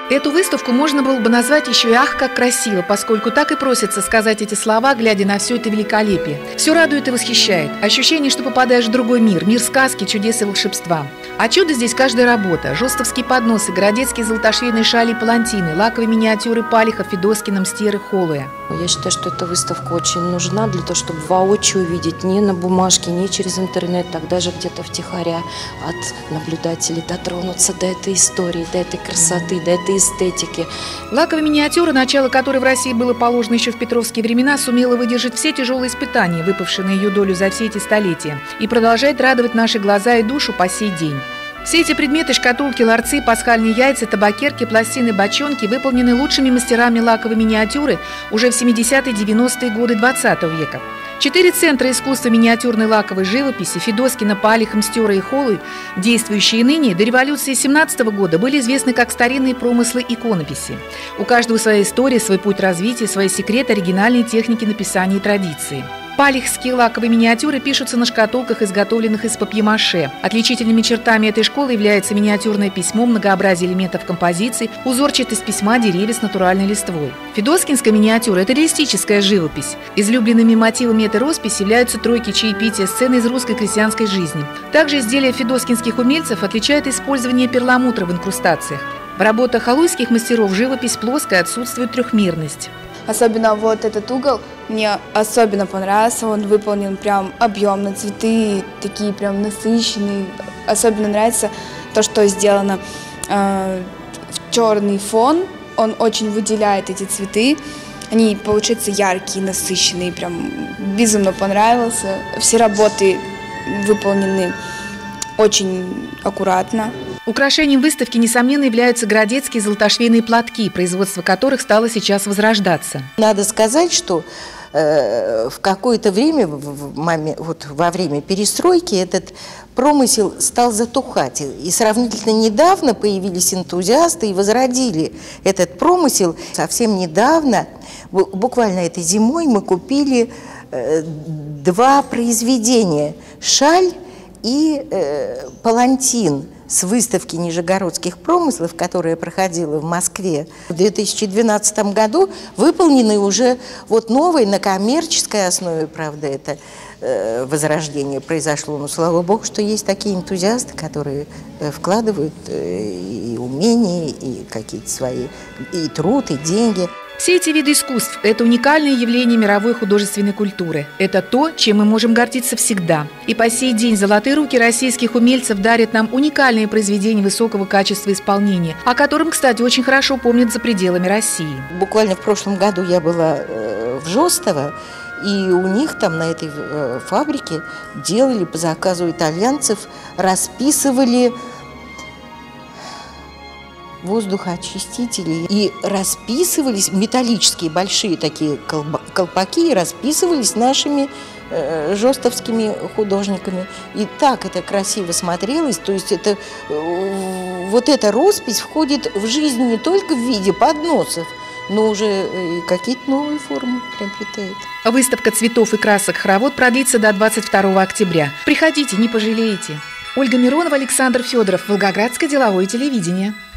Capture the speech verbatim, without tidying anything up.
Эту выставку можно было бы назвать еще и «ах, как красиво», поскольку так и просится сказать эти слова, глядя на все это великолепие. Все радует и восхищает. Ощущение, что попадаешь в другой мир, мир сказки, чудес и волшебства. А чудо здесь каждая работа. Жостовские подносы, городецкие золотошвейные шали и палантины, лаковые миниатюры Палиха, Федоскина, Мстьеры, Холуя. Я считаю, что эта выставка очень нужна для того, чтобы воочию увидеть не на бумажке, не через интернет, так даже где-то втихаря от наблюдателей дотронуться до этой истории, до этой красоты, до этой эстетики. Лаковая миниатюра, начало которой в России было положено еще в петровские времена, сумела выдержать все тяжелые испытания, выпавшие на ее долю за все эти столетия, и продолжает радовать наши глаза и душу по сей день. Все эти предметы, шкатулки, ларцы, пасхальные яйца, табакерки, пластины, бочонки выполнены лучшими мастерами лаковой миниатюры уже в семидесятые-девяностые годы двадцатого века. Четыре центра искусства миниатюрной лаковой живописи – Федоскина, Палих, Мстьера и Холуй, действующие ныне, до революции семнадцатого года были известны как старинные промыслы иконописи. У каждого своя история, свой путь развития, свои секреты, оригинальные техники написания и традиции. Палихские лаковые миниатюры пишутся на шкатулках, изготовленных из папье-маше. Отличительными чертами этой школы является миниатюрное письмо, многообразие элементов композиции, узорчатость письма, деревья с натуральной листвой. Федоскинская миниатюра – это реалистическая живопись. Излюбленными мотивами этой росписи являются тройки, чаепития, сцены из русской крестьянской жизни. Также изделия федоскинских умельцев отличает использование перламутра в инкрустациях. В работах халуйских мастеров живопись плоская, отсутствует трехмерность. Особенно вот этот угол мне особенно понравился, он выполнен прям объемно, цветы такие прям насыщенные. Особенно нравится то, что сделано э, в черный фон, он очень выделяет эти цветы, они получаются яркие, насыщенные, прям безумно понравился. Все работы выполнены очень аккуратно. Украшением выставки, несомненно, являются городецкие золотошвейные платки, производство которых стало сейчас возрождаться. Надо сказать, что э, в какое-то время, в момент, вот во время перестройки, этот промысел стал затухать. И сравнительно недавно появились энтузиасты и возродили этот промысел. Совсем недавно, буквально этой зимой, мы купили э, два произведения – шаль и э, палантин с выставки нижегородских промыслов, которая проходила в Москве в две тысячи двенадцатом году, выполнены уже вот новые на коммерческой основе, правда, это э, возрождение произошло, но слава богу, что есть такие энтузиасты, которые э, вкладывают э, и умения, и какие-то свои, и труд, и деньги. Все эти виды искусств – это уникальное явление мировой художественной культуры. Это то, чем мы можем гордиться всегда. И по сей день золотые руки российских умельцев дарят нам уникальные произведения высокого качества исполнения, о котором, кстати, очень хорошо помнят за пределами России. Буквально в прошлом году я была в Жостово, и у них там на этой фабрике делали по заказу итальянцев, расписывали воздухоочистители и расписывались, металлические большие такие колпаки, расписывались нашими э, жостовскими художниками. И так это красиво смотрелось, то есть это, э, вот эта роспись входит в жизнь не только в виде подносов, но уже и какие-то новые формы приобретает. Выставка цветов и красок «Хоровод» продлится до двадцать второго октября. Приходите, не пожалеете. Ольга Миронова, Александр Федоров, Волгоградское деловое телевидение.